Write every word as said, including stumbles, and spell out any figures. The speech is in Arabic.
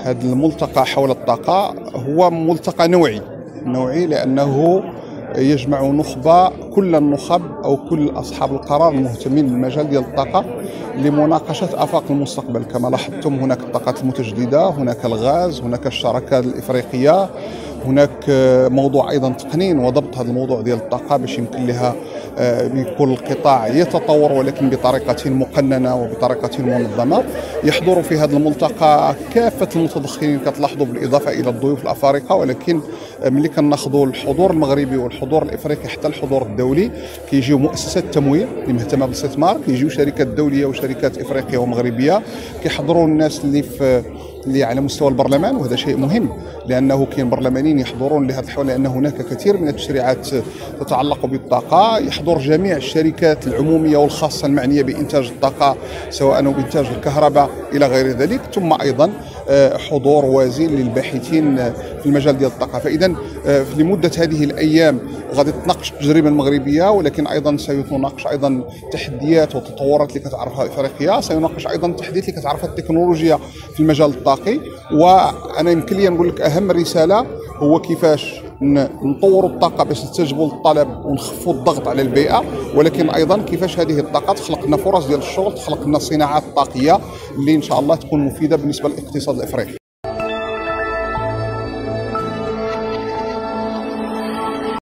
هذا الملتقى حول الطاقة هو ملتقى نوعي نوعي لأنه يجمع نخبة كل النخب أو كل أصحاب القرار المهتمين بالمجال ديال الطاقة لمناقشة آفاق المستقبل. كما لاحظتم هناك الطاقات المتجددة، هناك الغاز، هناك الشراكة الإفريقية، هناك موضوع أيضا تقنين وضبط هذا الموضوع ديال الطاقة باش يمكن لها بكل القطاع يتطور ولكن بطريقة مقننة وبطريقة منظمة. يحضر في هذا الملتقى كافة المتدخلين كتلاحظوا بالإضافة إلى الضيوف الأفارقة، ولكن ملي كناخذوا الحضور المغربي والحضور الإفريقي حتى الحضور الدولي كيجيو مؤسسات التمويل اللي مهتمة بالاستثمار، كيجيو شركات دولية وشركات إفريقية ومغربية، كيحضروا الناس اللي في اللي على مستوى البرلمان، وهذا شيء مهم لأنه كاين برلمانيين يحضرون لهذا الحوار لأن هناك كثير من التشريعات تتعلق بالطاقة. يحضر جميع الشركات العمومية والخاصة المعنية بإنتاج الطاقة سواء بإنتاج الكهرباء إلى غير ذلك، ثم أيضا حضور وازن للباحثين في المجال ديال الطاقة. فإذا لمدة هذه الأيام غادي تناقش التجربة المغربية، ولكن أيضا سيتناقش أيضا تحديات وتطورات اللي كتعرفها إفريقيا، سيناقش أيضا تحديات اللي كتعرفها التكنولوجيا في المجال الطاقي. وأنا يمكن لي نقول لك أهم رسالة هو كيفاش نطوروا الطاقة باش نستجيبوا للطلب ونخفوا الضغط على البيئة، ولكن أيضا كيفاش هذه الطاقة تخلق لنا فرص ديال الشغل، تخلق لنا صناعات طاقية اللي إن شاء الله تكون مفيدة بالنسبة للاقتصاد الإفريقي.